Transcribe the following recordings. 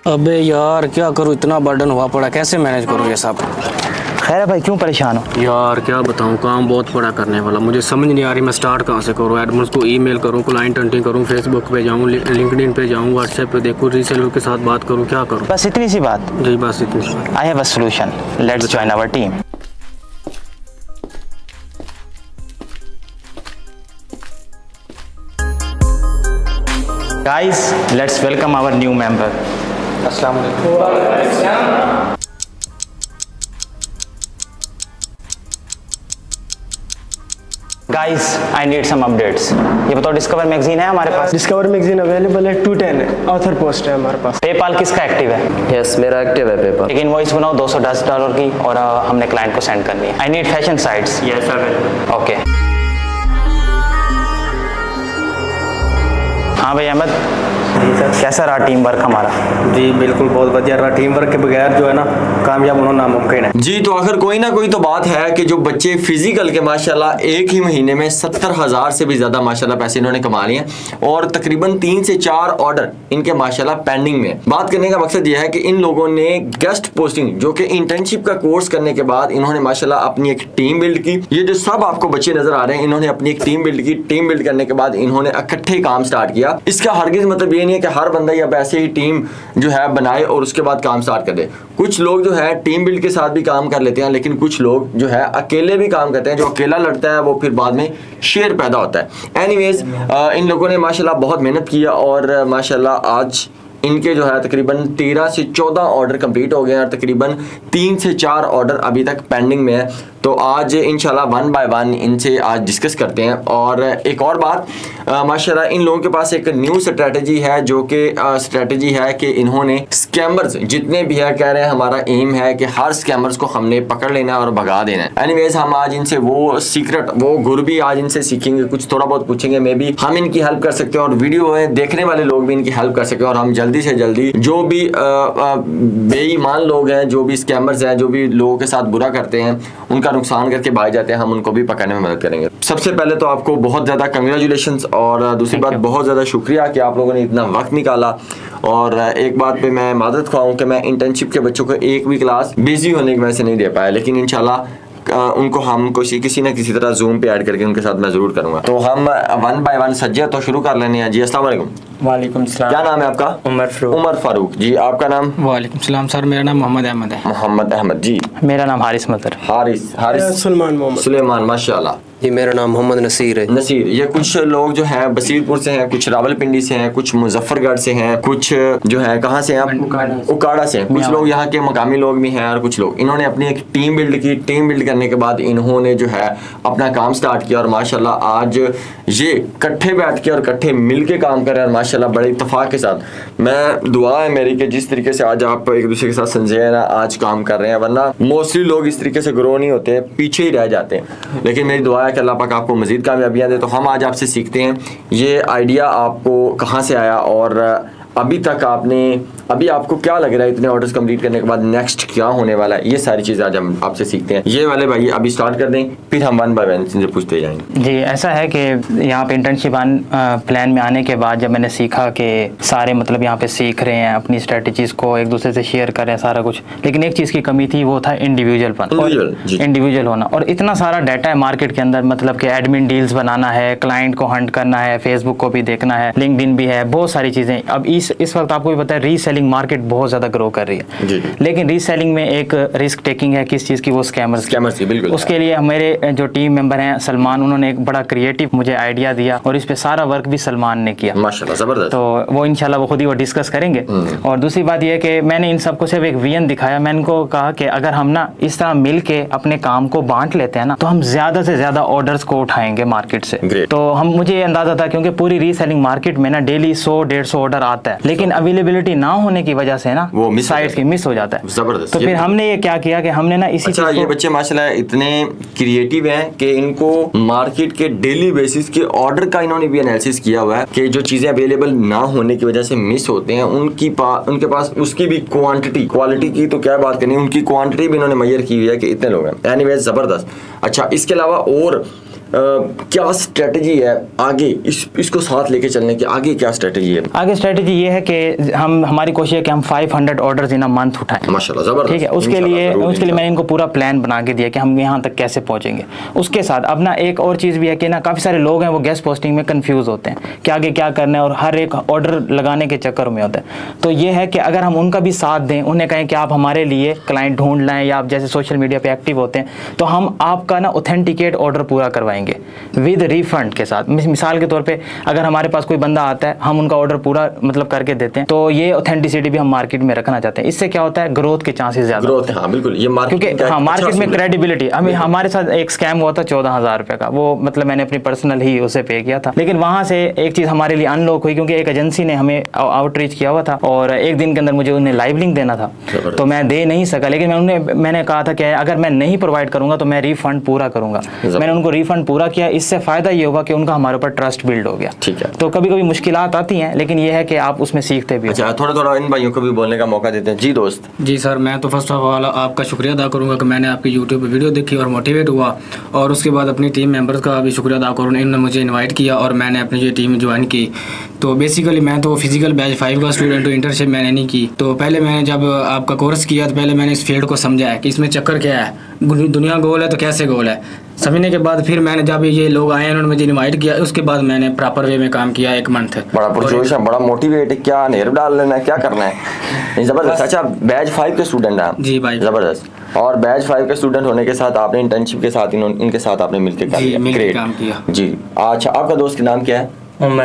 अबे यार क्या करूँ, इतना बर्डन हुआ पड़ा, कैसे मैनेज करूँ ये सब। खैर है भाई, क्यों परेशान हो? यार क्या बताऊँ, काम बहुत पड़ा करने वाला, मुझे समझ नहीं आ रही मैं स्टार्ट कहाँ से करूँ। एडमिन्स को ईमेल करूँ, क्लाइंट हंटिंग करूँ, फेसबुक पे जाऊँ, लिंक्डइन पे जाऊँ, व्हाट्सएप पे देखूँ, रीसेलर के साथ बात करूँ, क्या करूँ? बस इतनी सी बात? जी बस इतनी सी बात। I have a solution, let's join our team. Guys, let's welcome our new member. अस्सलाम वालेकुम। Guys, I need some updates. ये बताओ, डिस्कवर मैगजीन है हमारे पास? डिस्कवर मैगजीन अवेलेबल है, 210 है, ऑथर पोस्ट है हमारे पास। पेपाल किसका एक्टिव है? यस मेरा एक्टिव है पेपाल। एक इनवॉइस बनाओ $210 की और हमने क्लाइंट को सेंड करनी है। I need fashion sites. Yes sir. Okay. हाँ भाई अहमद, कैसा रहा टीम वर्क हमारा? जी बिल्कुल बहुत बढ़िया रहा। टीम वर्क के बगैर जो है ना कामयाब होना नामुमकिन है। जी तो आखिर कोई ना कोई तो बात है कि जो बच्चे फिजिकल के माशाल्लाह एक ही महीने में 70,000 से भी ज्यादा माशाल्लाह पैसे इन्होंने कमा लिए और तकरीबन 3 से 4 ऑर्डर इनके माशाल्लाह पेंडिंग में। बात करने का मकसद यह है कि इन लोगों ने गेस्ट पोस्टिंग जो कि इंटर्नशिप का कोर्स करने के बाद इन्होंने माशाल्लाह अपनी एक टीम बिल्ड की। ये जो सब आपको बच्चे नजर आ रहे हैं, इन्होंने अपनी एक टीम बिल्ड की। टीम बिल्ड करने के बाद इन्होंने इकट्ठे काम स्टार्ट किया। इसका हरगिज मतलब ये नहीं है कि हर बंदा या ऐसे ही टीम जो है बनाए और उसके बाद काम स्टार्ट कर दे। कुछ लोग जो है टीम बिल्ड के साथ भी काम कर लेते हैं, लेकिन कुछ लोग जो है अकेले भी काम करते हैं। जो अकेला लड़ता है वो फिर बाद में शेर पैदा होता है। एनीवेज इन लोगों ने माशाल्लाह बहुत मेहनत किया और माशाल्लाह आज इनके जो है तकरीबन 13 से 14 ऑर्डर कंप्लीट हो गए हैं और तकरीबन 3 से 4 ऑर्डर अभी तक पेंडिंग में है। तो आज इंशाल्लाह 1 बाय 1 इनसे आज डिस्कस करते हैं। और एक और बात, माशाल्लाह इन लोगों के पास एक न्यू स्ट्रेटजी है, जो कि स्ट्रेटजी है कि इन्होंने स्कैमर्स जितने भी है कह रहे हैं हमारा एम है कि हर स्कैमर्स को हमने पकड़ लेना और भगा देना है। एनीवेज हम आज इनसे वो सीक्रेट, वो गुर भी आज इनसे सीखेंगे, कुछ थोड़ा बहुत पूछेंगे, मे बी हम इनकी हेल्प कर सकते हैं और वीडियो में देखने वाले लोग भी इनकी हेल्प कर सकते हैं। और हम जल्दी से जल्दी जो भी बेईमान लोग हैं, जो भी स्कैमर्स हैं, जो भी लोगों के साथ बुरा करते हैं, उनका नुकसान करके भाग जाते हैं, हम उनको भी पकड़ने में मदद करेंगे। सबसे पहले तो आपको बहुत ज़्यादा कंग्रेचुलेशंस और दूसरी बात बहुत ज़्यादा शुक्रिया कि आप लोगों ने इतना वक्त निकाला। और एक बात पे मैं मादरत ख्वाह हूँ कि मैं इंटर्नशिप के बच्चों को एक भी क्लास बिजी होने की वजह से नहीं दे पाया, लेकिन इंशाल्लाह उनको हम किसी न किसी तरह जूम पे ऐड करके उनके साथ मैं ज़रूर करूँगा। तो हम 1 बाय 1 सज्जा तो शुरू कर लेने हैं। जी अस्सलाम वालेकुम। वालेकुम सलाम। क्या नाम है आपका? उमर फारूक जी। आपका नाम? वालेकुम सलाम सर, मेरा नाम मोहम्मद अहमद है। मोहम्मद अहमद जी। मेरा नाम हारिस मतर। हारिस सुलेमान माशाल्लाह। जी मेरा नाम मोहम्मद नसीर है। नसीर। ये कुछ लोग जो हैं बसीरपुर से हैं, कुछ रावलपिंडी से हैं, कुछ मुजफ्फरगढ़ से हैं, कुछ जो है कहाँ से हैं? उकाड़ा से हैं। कुछ लोग यहाँ के मकामी लोग भी हैं और कुछ लोग। इन्होंने अपनी एक टीम बिल्ड की। टीम बिल्ड करने के बाद इन्होंने जो है अपना काम स्टार्ट किया और माशाल्लाह आज ये इकट्ठे बैठ के और इकट्ठे मिल के काम कर रहे हैं और माशाल्लाह बड़े इत्तेफाक के साथ। मैं दुआ है मेरी कि जिस तरीके से आज आप एक दूसरे के साथ संजय ना आज काम कर रहे हैं, वरना मोस्टली लोग इस तरीके से ग्रो नहीं होते, पीछे ही रह जाते हैं। लेकिन मेरी दुआ है कि अल्लाह पाक आपको मज़ीद कामयाबियाँ दे। तो हम आज आपसे सीखते हैं ये आइडिया आपको कहाँ से आया और अभी तक अभी आपको क्या लग रहा है इतने ऑर्डर्स कंप्लीट करने के बाद नेक्स्ट क्या होने वाला है, ये सारी चीज़ें आज हम आपसे सीखते हैं। ये वाले भाई अभी स्टार्ट कर दें, फिर हम 1 बाय 1 से पूछते जाएंगे। जी ऐसा है कि यहाँ पे इंटर्नशिप प्लान में आने के बाद जब मैंने सीखा कि सारे मतलब यहाँ पे सीख रहे हैं, अपनी स्ट्रेटजीज़ को एक दूसरे से शेयर कर रहे हैं सारा कुछ, लेकिन एक चीज़ की कमी थी, वो था इंडिविजुअल होना। और इतना सारा डाटा है मार्केट के अंदर, मतलब कि एडमिन डील्स बनाना है, क्लाइंट को हंट करना है, फेसबुक को भी देखना है, लिंक्डइन भी है, बहुत सारी चीज़ें। अब इस वक्त आपको भी पता है रीसेलिंग मार्केट बहुत ज़्यादा ग्रो कर रही है। जी। लेकिन रीसेलिंग में एक रिस्क टेकिंग है, किस चीज़ की? वो स्कैमर्स की। बिल्कुल। उसके लिए मेरे जो टीम मेंबर हैं सलमान, उन्होंने एक बड़ा क्रिएटिव मुझे आइडिया दिया और इस पे सारा वर्क भी सलमान ने किया माशाल्लाह, ज़बरदस्त। तो वो इंशाल्लाह वो खुद ही वो डिस्कस करेंगे। और दूसरी बात यह है कि मैंने इन सबको सिर्फ एक विजन दिखाया। मैंने इनको कहा कि अगर हम ना इस तरह मिल के अपने काम को बांट लेते हैं ना, तो हम ज़्यादा से ज़्यादा ऑर्डर्स को उठाएंगे मार्केट से। तो मुझे ये अंदाजा था, क्योंकि पूरी रीसेलिंग मार्केट में ना डेली 100-150 ऑर्डर आता है, लेकिन अवेलेबिलिटी ना होने की वजह से ना वो साइट्स की मिस हो जाता है। जबरदस्त। तो फिर हमने ये क्या किया कि हमने ना इसी अच्छा, ये बच्चे माशाल्लाह इतने क्रिएटिव हैं कि इनको मार्केट के डेली बेसिस के ऑर्डर का इन्होंने भी एनालिसिस किया हुआ है कि जो चीजें अवेलेबल ना होने की वजह से मिस होते हैं उनके पास उसकी भी क्वालिटी की तो क्या बात करनी, उनकी क्वांटिटी भी इन्होंने मेजर की हुई है कि इतने लोग हैं। एनीवेज ज़बरदस्त। अच्छा, इसके अलावा और क्या स्ट्रेटजी है आगे इसको साथ लेके चलने की? आगे क्या स्ट्रेटजी है? आगे स्ट्रेटजी ये है कि हमारी कोशिश है कि हम 500 ऑर्डर्स इन अ मंथ उठाएं। माशाल्लाह, जबरदस्त। ठीक है, उसके लिए मैंने इनको पूरा प्लान बना के दिया कि हम यहाँ तक कैसे पहुँचेंगे। उसके साथ अब ना एक और चीज़ भी है कि ना काफ़ी सारे लोग हैं वो गेस्ट पोस्टिंग में कंफ्यूज होते हैं कि आगे क्या करना है और हर एक ऑर्डर लगाने के चक्कर में होता है। तो ये है कि अगर हम उनका भी साथ दें, उन्हें कहें कि आप हमारे लिए क्लाइंट ढूंढ लाएं या आप जैसे सोशल मीडिया पे एक्टिव होते हैं तो हम आपका ना ऑथेंटिकेट ऑर्डर पूरा करवाएंगे विद रिफंड के साथ। मिसाल के तौर पे अगर हमारे पास कोई बंदा आता है, हम उनका ऑर्डर पूरा मतलब करके देते हैं, तो ये ऑथेंटिसिटी भी हम मार्केट में रखना चाहते हैं। इससे क्या होता है, ग्रोथ के चांसेस ज्यादा ग्रोथ। हाँ बिल्कुल, ये क्योंकि हाँ मार्केट में क्रेडिबिलिटी। हमारे साथ एक स्कैम हुआ था 14,000 रुपये का, वो मतलब मैंने अपनी पर्सनल ही उसे पे किया था, लेकिन वहाँ से एक चीज़ हमारे लिए अनलॉक हुई क्योंकि एक एजेंसी ने हमें आउटरीच किया हुआ था और एक दिन के अंदर मुझे उन्हें लाइव लिंक देना था, तो मैं दे नहीं सका। लेकिन मैंने कहा था कि अगर मैं नहीं प्रोवाइड करूंगा तो मैं रिफंड पूरा करूंगा। मैंने उनको रिफंड पूरा किया। इससे फायदा ये होगा कि उनका हमारे ऊपर ट्रस्ट बिल्ड हो गया। ठीक है। तो कभी कभी मुश्किलात आती हैं, लेकिन ये है कि आप उसमें सीखते भी। अच्छा, थोड़ा इन भाइयों को भी बोलने का मौका देते हैं। जी दोस्त। जी सर, मैं तो फर्स्ट ऑफ ऑल आपका शुक्रिया अदा करूँगा कि मैंने आपकी यूट्यूब पर वीडियो देखी और मोटिवेट हुआ, और उसके बाद अपनी टीम मेंबर्स का भी शुक्रिया अदा करूँ, इन्होंने मुझे इन्वाइट किया और मैंने अपनी ये टीम ज्वाइन की। तो बेसिकली मैं तो फिजिकल बैच 5 का स्टूडेंट हूँ, इंटर्नशिप मैंने नहीं की। तो पहले मैंने जब आपका कोर्स किया तो पहले मैंने इस फील्ड को समझा है कि इसमें चक्कर क्या है, दुनिया गोल है तो कैसे गोल है, समझने के बाद फिर मैंने जब ये लोग आए उन्होंने मुझे इनवाइट किया, उसके बाद मैंने प्रॉपर वे में काम किया 1 मंथ। बड़ा पुरजोश है, बड़ा मोटिवेट है, क्या नेर डाल लेना है, क्या करना है, जबरदस्त। अच्छा, बैच 5 के स्टूडेंट हैं? जी भाई, जबरदस्त। और बैच 5 के स्टूडेंट होने के साथ आपने इंटर्नशिप के साथ इनके साथ आपने मिलकर काम किया। जी, अच्छा, आपका दोस्त का नाम क्या है?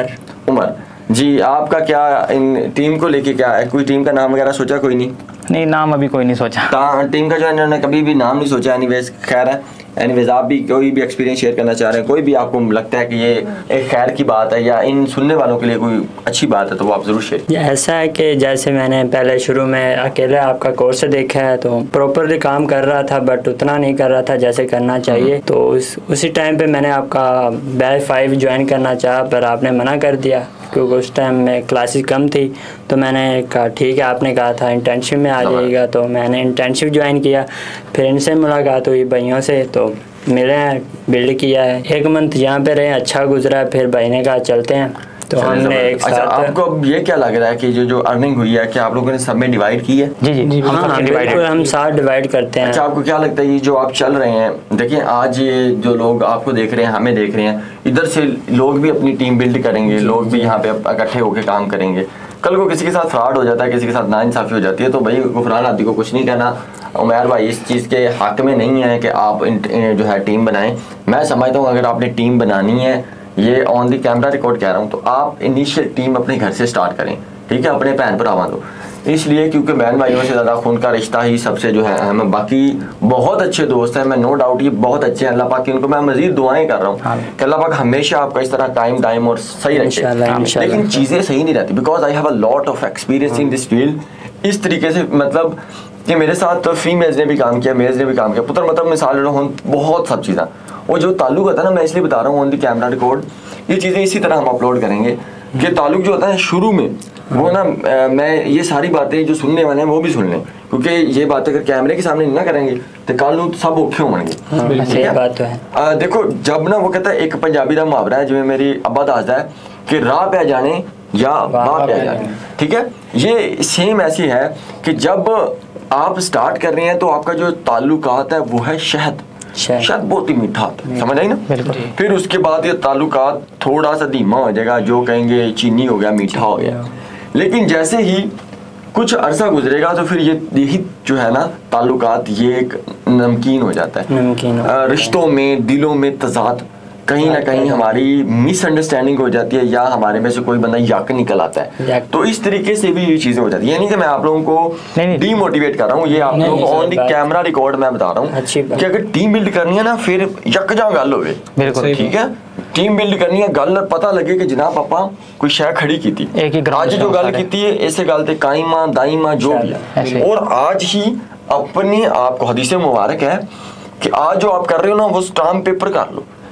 उमर जी। आपका क्या इन टीम को लेके क्या है, कोई टीम का नाम वगैरह सोचा? कोई नहीं, नाम अभी कोई नहीं सोचा। टीम का जो इन्होंने कभी भी नाम नहीं सोचा। एनीवेज खैर है। एनीवेज आप भी कोई भी एक्सपीरियंस शेयर करना चाह रहे हैं, कोई भी आपको लगता है कि ये एक खैर की बात है या इन सुनने वालों के लिए कोई अच्छी बात है, तो वो आप ज़रूर शेयर। ऐसा है कि जैसे मैंने पहले शुरू में अकेले आपका कोर्स देखा है तो प्रॉपरली काम कर रहा था, बट उतना नहीं कर रहा था जैसे करना चाहिए। तो उसी टाइम पे मैंने आपका बैच 5 ज्वाइन करना चाहा, पर आपने मना कर दिया क्योंकि उस टाइम में क्लासेस कम थी। तो मैंने कहा ठीक है, आपने कहा था इंटर्नशिप में आ जाइएगा, तो मैंने इंटर्नशिप ज्वाइन किया। फिर इनसे मुलाकात हुई भाइयों से, तो मिले हैं, बिल्ड किया है। 1 मंथ यहाँ पे रहे, अच्छा गुजरा। फिर भाई ने कहा चलते हैं, तो हमने एक साथ। आपको अब ये क्या लग रहा है कि जो अर्निंग हुई है, क्या आप लोगों ने सब में डिवाइड की है? जी, हाँ बिल्कुल, हम साथ डिवाइड करते हैं। अच्छा, आपको क्या लगता है ये जो आप चल रहे हैं, देखिए आज ये जो लोग आपको देख रहे हैं, हमें देख रहे हैं, इधर से लोग भी अपनी टीम बिल्ड करेंगे, लोग भी यहाँ पे इकट्ठे होकर काम करेंगे। कल को किसी के साथ फ्रॉड हो जाता है, किसी के साथ नाइंसाफी हो जाती है, तो भाई गुफरान आदि को कुछ नहीं कहना। उमर भाई इस चीज़ के हक में नहीं है कि आप जो है टीम बनाएं। मैं समझता हूँ अगर आपने टीम बनानी है, ये ऑन दी कैमरा रिकॉर्ड कह रहा हूँ, तो आप इनिशियल टीम अपने घर से स्टार्ट करें, ठीक है, अपने बहन भरावां दो। इसलिए क्योंकि बहन भाइयों से ज़्यादा खून का रिश्ता ही सबसे जो है अहम। बाकी बहुत अच्छे दोस्त हैं, मैं नो डाउट ये बहुत अच्छे हैं, अल्लाह पाक की उनको मैं मजीद दुआएं कर रहा हूँ कि अल्लाह पाक हमेशा आपका इस तरह टाइम और सही रखे। लेकिन चीज़ें सही नहीं रहती, because I have a lot of experience in this field. इस तरीके से मतलब कि मेरे साथ तो फीमेल्स ने भी काम किया, मेल्स ने भी काम किया, पुत्र मतलब मिसाल बहुत सब चीज़ें। और जो ताल्लुक होता है ना, मैं इसलिए बता रहा हूँ ऑन दी कैमरा रिकॉर्ड, ये चीज़ें इसी तरह हम अपलोड करेंगे कि ताल्लुक जो होता है शुरू में वो ना, मैं ये सारी बातें जो सुनने वाले हैं वो भी सुन लें, क्योंकि ये बातें अगर कैमरे के सामने ना करेंगे तो कल सब औखे होंगे। सही बात तो है। देखो, जब ना वो कहता है, एक पंजाबी का मुहावरा है जिਵੇਂ मेरी अब्बा दसदा है कि राह पे जाने या बाह पे जाने, ठीक है। ये सेम ऐसी है कि जब आप स्टार्ट कर रहे हैं तो आपका जो ताल्लुकात है वो है शहद बहुत ही मीठा होता है, समझ आई ना। फिर उसके बाद ये ताल्लुकात थोड़ा सा धीमा हो जाएगा, जो कहेंगे चीनी हो गया, मीठा हो गया। लेकिन जैसे ही कुछ अरसा गुजरेगा तो फिर यही जो है ना ताल्लुकात, ये एक नमकीन हो जाता है। रिश्तों में, दिलों में तजाद, कहीं ना कहीं हमारी मिसअंडरस्टैंडिंग हो जाती है, या हमारे में से कोई बंदा यक निकल आता है। तो इस तरीके से भी ये चीजें हो जाती है। यानी कि मैं आप लोगों को डीमोटिवेट कर रहा हूँ, ये आप लोगों को ऑन द कैमरा रिकॉर्ड मैं बता रहा हूँ कि अगर टीम बिल्ड करनी है ना, फिर यकजा गल हो, बिल्कुल ठीक है। टीम बिल्ड करनी है, गल पता लगे कि जनाब पापा कोई शय खड़ी की थी, आज जो गल की है इसे गल ते कायमा दाइमा जो भी है, और आज ही अपने आप को, हदीस मुबारक है कि आज जो आप कर रहे हो ना वो स्टाम्प पेपर कर लो,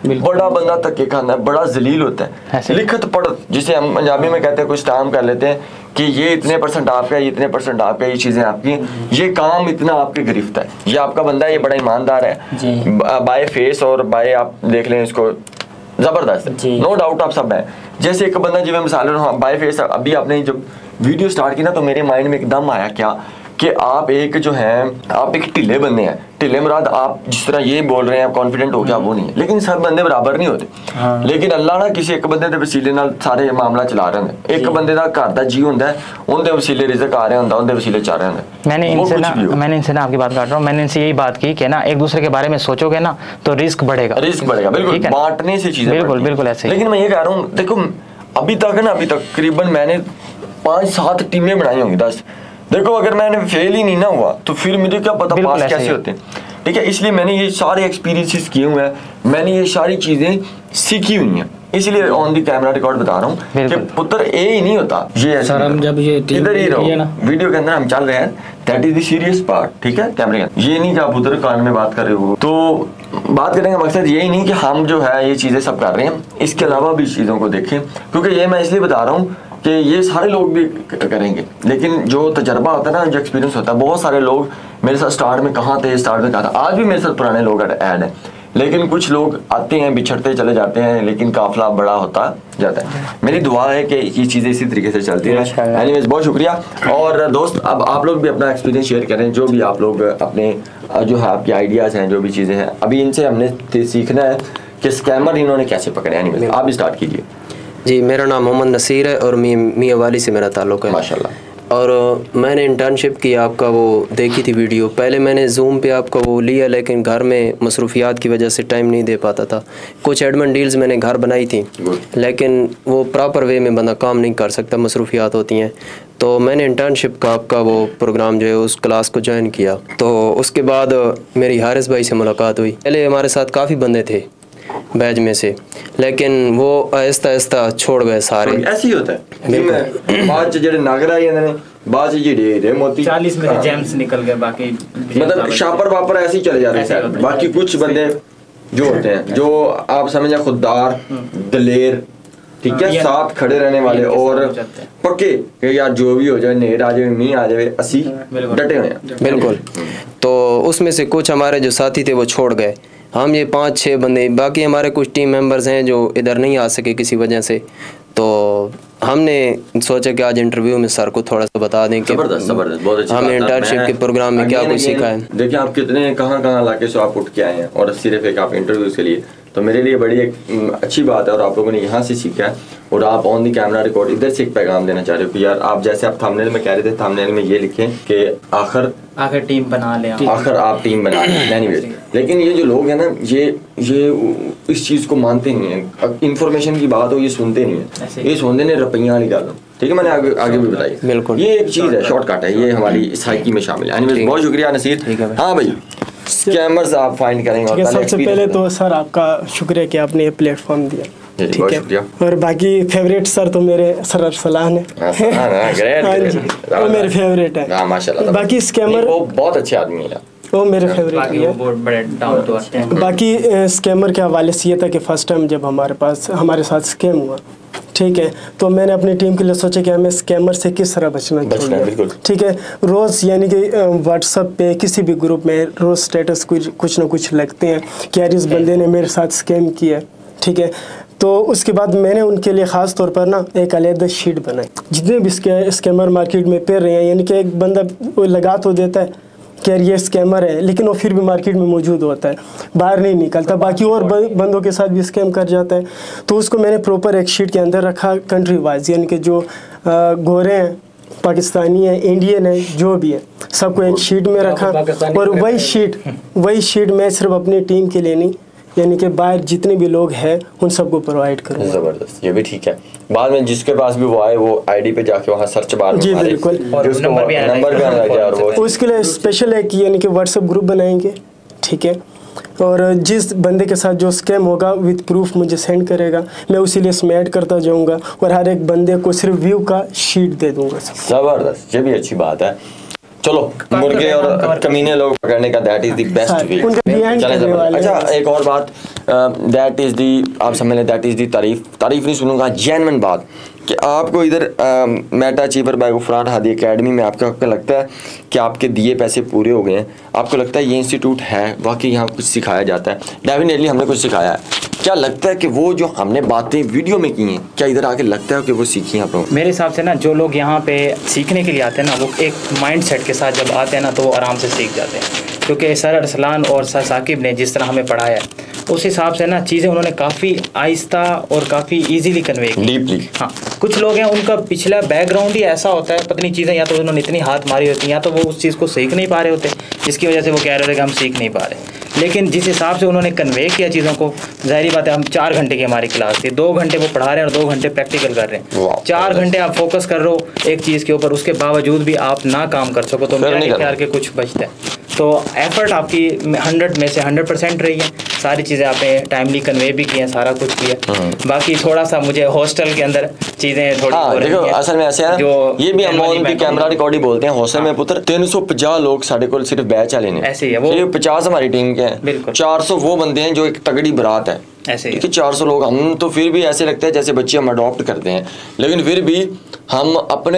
बड़ा बंदा धक्के खाना है, बड़ा जलील होता है। लिखत पढ़त जिसे हम पंजाबी में कहते हैं, कुछ काम कर लेते हैं कि ये इतने % आपका, ये इतने % आपका, ये चीजें आपकी, ये काम इतना आपके गिरफ्त है, ये आपका बंदा है, ये बड़ा ईमानदार है बाय फेस और बाय आप देख लें इसको, जबरदस्त है, नो डाउट आप सब है। जैसे एक बंदा जिਵੇਂ मिसाल बाय फेस, अभी आपने जब वीडियो स्टार्ट की ना तो मेरे माइंड में एकदम आया क्या कि आप एक जो है आप एक ढिले बंदे हैं, ढिले मुराद आप जिस तरह ये बोल रहे हैं आप कॉन्फिडेंट हो गया वो नहीं है, लेकिन सब बंदे बराबर नहीं होते। लेकिन अल्लाह ना किसी एक बंदे दे वसीले नाल सारे मामला चला रहे हैं। एक बंदे दा घर दा जी हुंदा है, उनके वसीले रिज़्क आ रहा हुंदा, उनके वसीले जा रहे हुंदा। मैंने इनसे ना आपकी बात काट रहा हूँ, मैंने इनसे यही बात की कि ना एक दूसरे के बारे में सोचोगे ना तो रिस्क बढ़ेगा, बिल्कुल बांटने से चीजें, बिल्कुल ऐसे। लेकिन मैं ये कह रहा हूँ, देखो अभी तक है ना, अभी तक करीबन मैंने 5-7 टीमें बनाई होंगी 10। देखो अगर मैंने फेल ही नहीं ना हुआ तो फिर मुझे क्या पता पास कैसे होते हैं, ठीक है। इसलिए मैंने ये सारे एक्सपीरियंसेस किए हुए हैं, मैंने ये सारी चीजें सीखी हुई हैं, इसलिए ऑन दी कैमरा रिकॉर्ड बता रहा हूँ कि पुत्र ए ही नहीं होता, ये सर हम जब ये इधर ही रहो ना वीडियो के अंदर हम चल रहे हैं, that is the serious part, ठीक है। कैमरे का ये नहीं कि आप उधर कान में बात कर रहे हो, तो बात करने का मकसद यही नहीं कि हम जो है ये चीजें सब कर रहे हैं, इसके अलावा भी चीजों को देखें, क्योंकि ये मैं इसलिए बता रहा हूँ कि ये सारे लोग भी करेंगे, लेकिन जो तजर्बा होता है ना, जो एक्सपीरियंस होता है, बहुत सारे लोग मेरे साथ स्टार्ट में कहाँ थे, आज भी मेरे साथ पुराने लोग ऐड हैं, लेकिन कुछ लोग आते हैं बिछड़ते चले जाते हैं, लेकिन काफिला बड़ा होता जाता है। मेरी दुआ है कि ये चीज़ें इसी तरीके से चलती रहे। एनीवेज बहुत शुक्रिया। और दोस्त अब आप लोग भी अपना एक्सपीरियंस शेयर करें, जो भी आप लोग अपने जो है आपके आइडियाज़ हैं, जो भी चीज़ें हैं, अभी इनसे हमने सीखना है कि स्कैमर इन्होंने कैसे पकड़े। एनीवेज आप भी स्टार्ट कीजिए। जी, मेरा नाम मोहम्मद नसीर है और मियाँ वाली से मेरा ताल्लुक़ है माशाल्लाह। और मैंने इंटर्नशिप की आपका वो देखी थी वीडियो, पहले मैंने जूम पे आपका वो लिया, लेकिन घर में मसरूफियात की वजह से टाइम नहीं दे पाता था। कुछ एडमिन डील्स मैंने घर बनाई थी, लेकिन वो प्रॉपर वे में बंदा काम नहीं कर सकता, मसरूफियात होती हैं। तो मैंने इंटर्नशिप का आपका वो प्रोग्राम जो है उस क्लास को ज्वाइन किया, तो उसके बाद मेरी हारिस भाई से मुलाकात हुई। पहले हमारे साथ काफ़ी बंदे थे बैच में से, लेकिन वो आहिस्ता आहिस्ता छोड़ गए सारे। ऐसे ही होता है बाद जेडे नागर आए ने बाद जेडे मोती 40 में जेम्स निकल गए, बाकी मतलब शापर वापर ऐसे ही चले जा रहे हैं। बाकी कुछ बंदे जो होते हैं जो आप समझे खुददार, दलेर, ठीक है, साथ खड़े रहने वाले और पक्के कि यार जो भी हो जाए, नेड़ आ जाए, मींह आ जाए, असी डटे हुए हैं। बिल्कुल। तो उसमें से कुछ हमारे जो साथी थे वो छोड़ गए, हम ये 5-6 बंदे, बाकी हमारे कुछ टीम मेंबर्स हैं जो इधर नहीं आ सके किसी वजह से। तो हमने सोचा कि आज इंटरव्यू में सर को थोड़ा सा बता दें कि जबरदस्त बहुत अच्छी हमने इंटर्नशिप के प्रोग्राम में क्या कुछ सीखा है। देखिए आप कितने कहाँ इलाके से आप उठ के आए हैं और सिर्फ एक आप इंटरव्यू के लिए, तो मेरे लिए बड़ी एक अच्छी बात है और आप लोगों ने यहाँ से सीखा है और आप ऑन दी कैमरा रिकॉर्ड इधर से एक पैगाम देना चाह रहे हो कि यार आप जैसे आप थंबनेल में कह रहे थे, थंबनेल में ये लिखें कि आखिर टीम बना लें, आखिर आप टीम बना लें। एनीवेज, लेकिन ये जो लोग हैं ना ये इस चीज़ को मानते नहीं हैं, इन्फॉर्मेशन की बात हो ये सुनते नहीं है, ये सुनते नहीं रुपया वाली गल, ठीक है। मैंने आगे भी बताई, बिल्कुल ये एक चीज़ है, शॉर्टकट है, ये हमारी साइकी में शामिल है। एनीवेज बहुत शुक्रिया नसीर। हाँ भाई, स्कैमर्स आप फाइंड करेंगे। ठीक है, सबसे पहले तो सर आपका शुक्रिया कि आपने ये प्लेटफॉर्म दिया, ठीक है। और बाकी फेवरेट सर तो मेरे सर अरसलान है, हाँ जी, वो मेरे फेवरेट है माशाल्लाह। बाकी स्कैमर वो बहुत अच्छे आदमी है, वो मेरे फेवरेट भी है। बाकी स्कैमर के हवाले से ये था कि फर्स्ट टाइम जब हमारे साथ स्कैम हुआ, ठीक है, तो मैंने अपनी टीम के लिए सोचा कि हमें स्कैमर से किस तरह बचना चाहिए, ठीक है। रोज़ यानी कि व्हाट्सएप पे किसी भी ग्रुप में रोज़ स्टेटस कुछ ना कुछ लगते हैं कि यार इस बंदे ने मेरे साथ स्कैम किया, ठीक है। तो उसके बाद मैंने उनके लिए ख़ास तौर पर ना एक अलग शीट बनाई, जितने भी स्कैमर मार्केट में फिर रहे हैं, यानी कि एक बंदा वो लगा तो देता है कि यार ये स्कैमर है, लेकिन वो फिर भी मार्केट में मौजूद होता है, बाहर नहीं निकलता, बाकी और बंदों के साथ भी स्कैम कर जाता है। तो उसको मैंने प्रॉपर एक शीट के अंदर रखा, कंट्री वाइज, यानी कि जो गोरे हैं, पाकिस्तानी है, इंडियन है, जो भी है, सबको एक शीट में रखा। और वही शीट मैं सिर्फ अपनी टीम के लिए नहीं, यानी कि बाहर जितने भी लोग हैं उन सबको प्रोवाइड करूँगा। ज़बरदस्त, ये भी ठीक है। बाद में जिसके पास भी वो आए वो आईडी पे जाके वहाँ सर्च बार में जी बिल्कुल नंबर भी आ जाए, और वो उसके लिए स्पेशल एक यानी कि व्हाट्सएप ग्रुप बनाएंगे, ठीक है। और जिस बंदे के साथ जो स्कैम होगा विद प्रूफ मुझे सेंड करेगा, मैं उसी लिए इसमें ऐड करता जाऊँगा और हर एक बंदे को सिर्फ व्यू का शीट दे दूँगा। ज़बरदस्त, ये भी अच्छी बात है। चलो मुर्गे और कमीने लोग पकड़ने का that is the best way. अच्छा एक और बात, दैट इज दी, आप समझ लें दैट इज दी तारीफ नहीं सुनूंगा, जेन्युइन बात कि आपको इधर Meta Achiever by Gufran Hadi academy में आपको लगता है कि आपके दिए पैसे पूरे हो गए हैं, आपको लगता है ये इंस्टीट्यूट है वाकई यहाँ कुछ सिखाया जाता है, डेफिनेटली हमने कुछ सिखाया है, क्या लगता है कि वो जो हमने बातें वीडियो में की हैं क्या इधर आके लगता है कि वो सीखी आप लोग? मेरे हिसाब से ना जो लोग यहाँ पे सीखने के लिए आते हैं ना, वो एक माइंड सेट के साथ जब आते हैं ना तो वो आराम से सीख जाते हैं, क्योंकि सर अरसलान और सर साकिब ने जिस तरह हमें पढ़ाया उस हिसाब से ना चीज़ें उन्होंने काफ़ी आहिस्ता और काफ़ी इजीली कन्वे की, डीपली। हाँ, कुछ लोग हैं उनका पिछला बैकग्राउंड ही ऐसा होता है, पता नहीं चीज़ें या तो उन्होंने इतनी हाथ मारी होती हैं या तो वो उस चीज़ को सीख नहीं पा रहे होते, जिसकी वजह से वो कह रहे थे कि हम सीख नहीं पा रहे। लेकिन जिस हिसाब से उन्होंने कन्वे किया चीज़ों को, ज़ाहिर बात है हम 4 घंटे की हमारी क्लास थी, 2 घंटे वो पढ़ा रहे हैं और 2 घंटे प्रैक्टिकल कर रहे हैं, 4 घंटे आप फोकस कर रहे हो एक चीज़ के ऊपर, उसके बावजूद भी आप ना काम कर सको तो मेरे ख्याल के कुछ बचता है। तो एफर्ट आपकी 100 में से 100% रही है, सारी चीज़ें आपने टाइमली कन्वे भी की हैं, सारा कुछ किया। बाकी थोड़ा सा मुझे हॉस्टल के अंदर चीज़ें थोड़ी देखो असल में ऐसे है जो ये भी हम उनकी कैमरा रिकॉर्डिंग बोलते हैं हॉस्टल में पुत्र 350 लोग साढ़े को सिर्फ बैच वाले ने, ऐसे ही है वो 50 हमारी टीम के हैं, 400 वो बंदे हैं जो एक तगड़ी बारात है, ऐसे ही 400 लोग हम तो फिर भी ऐसे लगता है जैसे बच्चे हम अडॉप्ट करते हैं, लेकिन फिर भी हम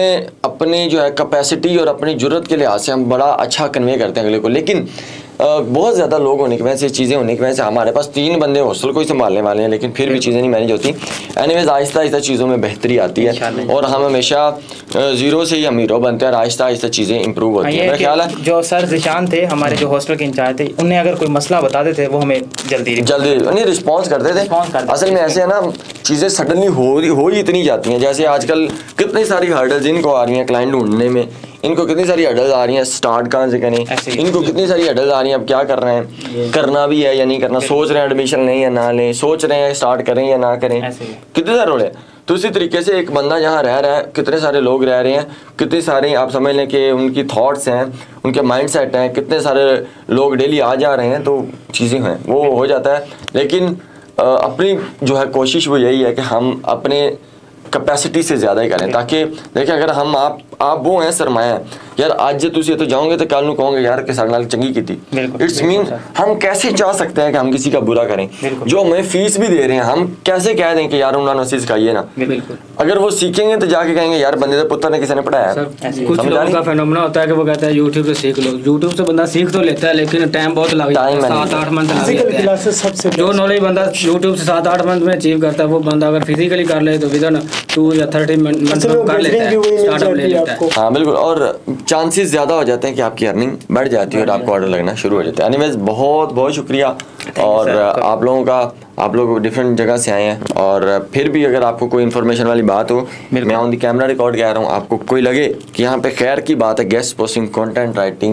अपने जो है कैपेसिटी और अपनी ज़रूरत के लिहाज से हम बड़ा अच्छा कन्वे करते हैं अगले को। लेकिन बहुत ज़्यादा लोग होने की वजह से, चीज़ें होने की वजह से हमारे पास 3 बंदे हॉस्टल को ही संभालने वाले हैं, लेकिन फिर भी चीज़ें नहीं मैनेज होती। एनीवेज आहिस्ता आहिस्ता चीज़ों में बेहतरी आती है और हम हमेशा ज़ीरो से ही हम हीरो बनते हैं और आहिस्ता आहिस्ता चीज़ें इंप्रूव होती हैं। मेरा ख्याल है जो सर जिशान थे हमारे जो हॉस्टल के इंचार्ज थे, उन्हें अगर कोई मसला बताते थे वो हमें जल्दी नहीं रिस्पॉन्स करते थे। असल में ऐसे है ना, चीज़ें सडनली हो ही इतनी जाती हैं, जैसे आजकल कितनी सारी हर्डल्स इनको आ रही हैं क्लाइंट ढूंढने में, इनको कितनी सारी हर्डल्स आ रही हैं, स्टार्ट कहाँ से करें, इनको कितनी सारी हर्डल्स आ रही हैं, अब क्या कर रहे हैं, करना भी है या नहीं करना, सोच रहे हैं एडमिशन लें या ना लें, सोच रहे हैं स्टार्ट करें या ना करें, कितने सारे रोल है। तो इसी तरीके से एक बंदा जहाँ रह रहा है, कितने सारे लोग रह रहे हैं, कितने सारे आप समझ लें कि उनकी थॉट्स हैं, उनके माइंड सेट हैं, कितने सारे लोग डेली आ जा रहे हैं, तो चीज़ें हैं वो हो जाता है। लेकिन अपनी जो है कोशिश वो यही है कि हम अपने कैपेसिटी से ज़्यादा ही करें, ताकि देखिए अगर हम आप वो हैं सरमाया यार, आज जो तुम तो जाओगे तो कल कहोगे यार कि साढ़े नाल चंगी की थी। इट्स मीन हम कैसे चाह सकते हैं कि हम किसी का बुरा करें, जो हमें फीस भी दे रहे हैं, हम कैसे कह दें कि यार उन्होंने उसे सिखाइए ना, अगर वो सीखेंगे तो जाके कहेंगे यार बंदे के पुत्र ने किसी ने पढ़ाया। कुछ लोगों का फेनोमेना होता है कि वो कहता है यूट्यूब से सीख लो, यूट्यूब से बंदा सीख तो लेता है लेकिन टाइम बहुत लग जाता है, 7-8 मंथ लग जाते हैं। जो नॉलेज बंदा यूट्यूब से 7-8 मंथ में अचीव करता है, वो बंदा अगर फिजिकली कर ले तो विदिन 2 या 30 मंथ कर लेता है, स्टार्टअप ले लेता है। हाँ बिल्कुल, और चांसेस ज़्यादा हो जाते हैं कि आपकी अर्निंग बढ़ जाती है और आपको ऑर्डर लगना शुरू हो जाता है। एनीवेज बहुत बहुत शुक्रिया, और आप लोगों का, आप लोग डिफरेंट जगह से आए हैं, और फिर भी अगर आपको कोई इन्फॉर्मेशन वाली बात हो, मैं ऑन द कैमरा रिकॉर्ड कह रहा हूँ, आपको कोई लगे कि यहाँ पे खैर की बात है गेस्ट पोस्टिंग कंटेंट राइटिंग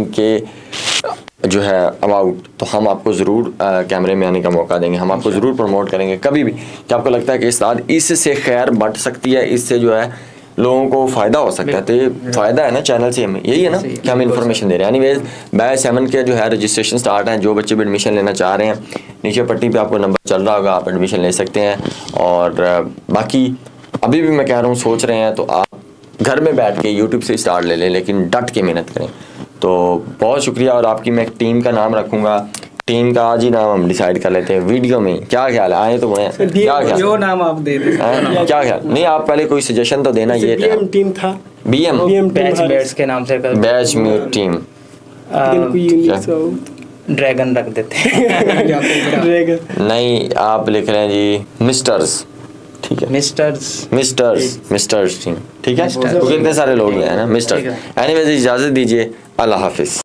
के जो है अबाउट, तो हम आपको ज़रूर कैमरे में आने का मौका देंगे, हम आपको ज़रूर प्रमोट करेंगे कभी भी कि आपको लगता है कि इससे खैर बढ़ सकती है, इससे जो है लोगों को फ़ायदा हो सकता है। तो ये फ़ायदा है ना चैनल से, हमें यही है ना कि हम इन्फॉर्मेशन दे रहे हैं। एनीवेज बैच 7 के जो है रजिस्ट्रेशन स्टार्ट है, जो बच्चे भी एडमिशन लेना चाह रहे हैं नीचे पट्टी पे आपको नंबर चल रहा होगा, आप एडमिशन ले सकते हैं। और बाकी अभी भी मैं कह रहा हूँ सोच रहे हैं तो आप घर में बैठ के यूट्यूब से स्टार्ट ले लें, लेकिन डट के मेहनत करें। तो बहुत शुक्रिया, और आपकी मैं एक टीम का नाम रखूँगा, टीम का आज ही नाम हम डिसाइड कर लेते हैं वीडियो में। क्या ख्याल है, आए तो वो हैं, क्या ख्याल, जो नाम आप दे दें, क्या ख्याल, नहीं आप पहले कोई सजेशन तो देना। ये टीम था, BM बैच के नाम से बैच में टीम ड्रैगन रख देते हैं। नहीं आप लिख रहे हैं जी मिस्टर्स, ठीक है, मिस्टर्स टीम, ठीक है, क्योंकि इतने सारे लोग हैं ना मिस्टर। एनीवेज इजाज़त दीजिए, अल्लाह हाफिज़।